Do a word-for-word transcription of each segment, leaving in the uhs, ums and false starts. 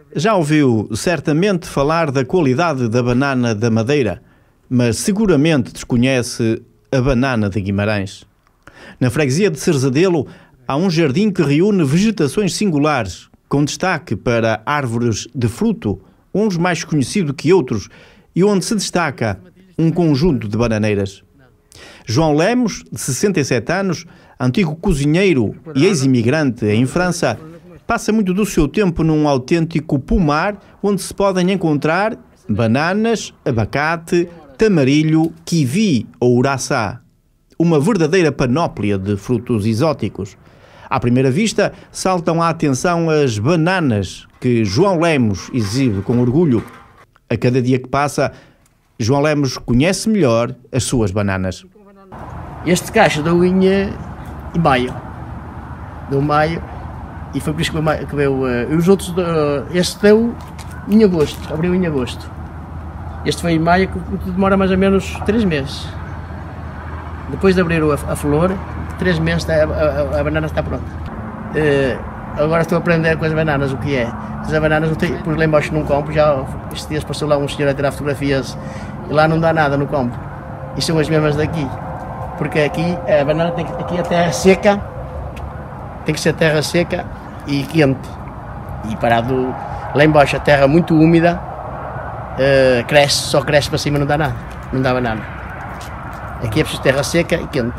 Já ouviu certamente falar da qualidade da banana da Madeira, mas seguramente desconhece a banana de Guimarães. Na freguesia de Cerzadelo há um jardim que reúne vegetações singulares, com destaque para árvores de fruto, uns mais conhecidos que outros, e onde se destaca um conjunto de bananeiras. João Lemos, de sessenta e sete anos, antigo cozinheiro e ex-imigrante em França, passa muito do seu tempo num autêntico pomar onde se podem encontrar bananas, abacate, tamarilho, kiwi ou uraçá. Uma verdadeira panóplia de frutos exóticos. À primeira vista, saltam à atenção as bananas que João Lemos exibe com orgulho. A cada dia que passa, João Lemos conhece melhor as suas bananas. Este cacho deu em, em maio. Deu maio. E foi por isso que veio. Uh, os outros. Uh, este deu em agosto. Abriu em agosto. Este foi em maio, que demora mais ou menos três meses. Depois de abrir a, a flor, três meses a, a, a banana está pronta. Uh, agora estou a aprender com as bananas o que é. As bananas, não tenho, por lá embaixo não compro. Já estes dias passou lá um senhor a tirar fotografias e lá não dá nada, não compro. E são as mesmas daqui. Porque aqui a banana tem que, aqui a terra seca, tem que ser terra seca e quente. E parado lá embaixo a terra muito úmida, uh, cresce, só cresce para cima, não dá nada, não dá banana. Aqui é preciso terra seca e quente.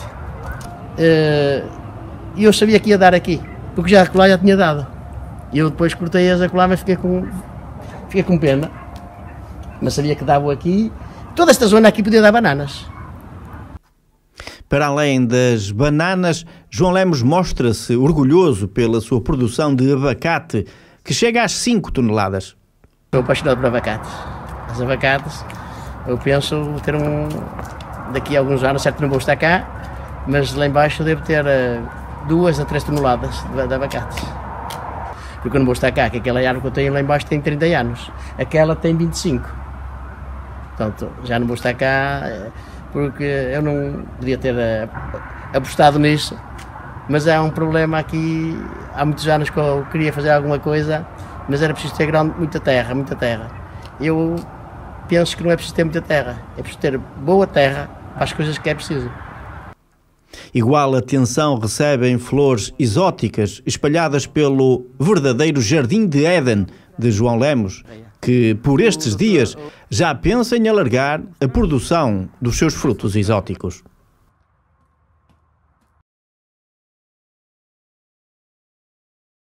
Uh, e eu sabia que ia dar aqui, porque já a colar já tinha dado. E eu depois cortei as a colar, mas fiquei com, fiquei com pena. Mas sabia que dava aqui, toda esta zona aqui podia dar bananas. Para além das bananas, João Lemos mostra-se orgulhoso pela sua produção de abacate, que chega às cinco toneladas. Estou apaixonado por abacates. As abacates, eu penso ter um... Daqui a alguns anos, certo, não vou estar cá, mas lá embaixo devo ter uh, duas a três toneladas de, de abacates. Porque eu não vou estar cá, que aquela árvore que eu tenho lá embaixo tem trinta anos, aquela tem vinte e cinco. Portanto, já não vou estar cá... Uh, porque eu não podia ter uh, apostado nisso, mas há um problema aqui, há muitos anos que eu queria fazer alguma coisa, mas era preciso ter grande, muita terra, muita terra. Eu penso que não é preciso ter muita terra, é preciso ter boa terra para as coisas que é preciso. Igual atenção recebem flores exóticas espalhadas pelo verdadeiro Jardim de Éden de João Lemos, que por estes dias já pensa em alargar a produção dos seus frutos exóticos.